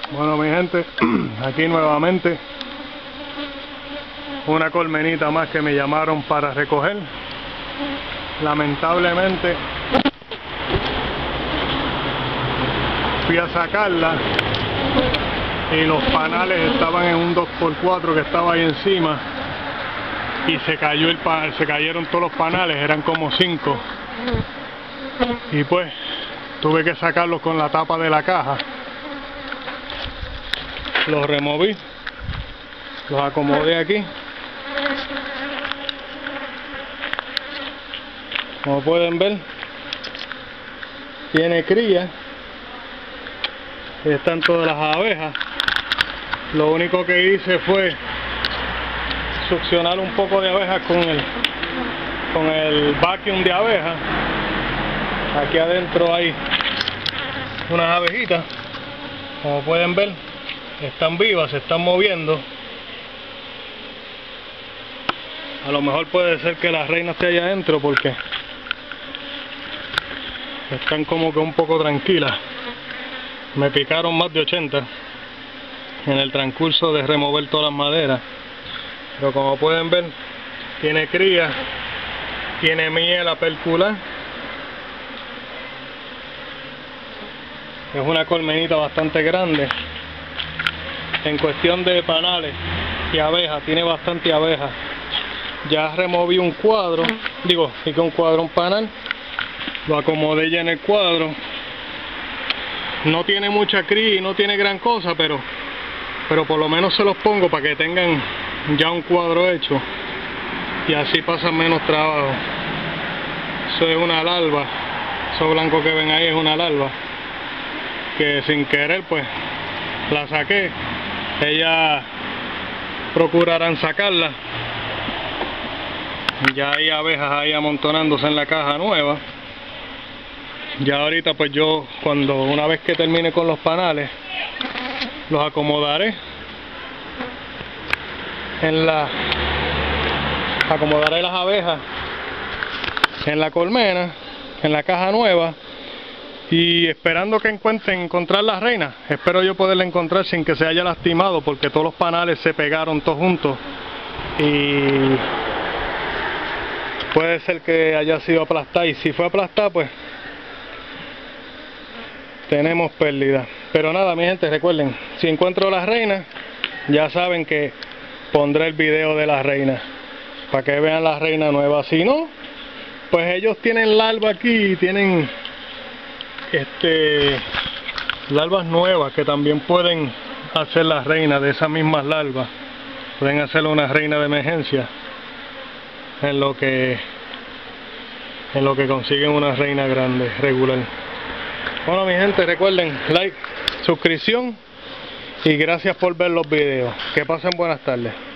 Bueno, mi gente, aquí nuevamente una colmenita más que me llamaron para recoger. Lamentablemente fui a sacarla y los panales estaban en un 2x4 que estaba ahí encima y se cayó se cayeron todos los panales, eran como 5, y pues tuve que sacarlos con la tapa de la caja. Los removí, los acomodé aquí. Como pueden ver, tiene cría. Están todas las abejas. Lo único que hice fue succionar un poco de abejas con el vacuum de abejas. Aquí adentro hay unas abejitas, como pueden ver, están vivas, se están moviendo. A lo mejor puede ser que la reina esté allá adentro porque están como que un poco tranquilas. Me picaron más de 80 en el transcurso de remover todas las maderas, pero como pueden ver, tiene cría, tiene miel a percular. Es una colmenita bastante grande. En cuestión de panales y abejas, tiene bastante abejas. Ya removí un cuadro, un panal, lo acomodé ya en el cuadro. No tiene mucha cría y no tiene gran cosa, pero por lo menos se los pongo para que tengan ya un cuadro hecho y así pasan menos trabajo. Eso es una larva, eso blanco que ven ahí es una larva que sin querer pues la saqué. Ellas procurarán sacarla. Ya hay abejas ahí amontonándose en la caja nueva. Ya ahorita pues yo, una vez que termine con los panales, los acomodaré acomodaré las abejas en la colmena, en la caja nueva, y esperando que encontrar la reina. Espero yo poderla encontrar sin que se haya lastimado, porque todos los panales se pegaron todos juntos y puede ser que haya sido aplastada, y si fue aplastada pues tenemos pérdida. Pero nada, mi gente, recuerden, si encuentro la reina, ya saben que pondré el video de la reina para que vean la reina nueva. Si no, pues ellos tienen larvas aquí, tienen larvas nuevas que también pueden hacer la reina de esas mismas larvas. Pueden hacer una reina de emergencia en lo que consiguen una reina grande, regular. Bueno, mi gente, recuerden, like, suscripción y gracias por ver los videos. Que pasen buenas tardes.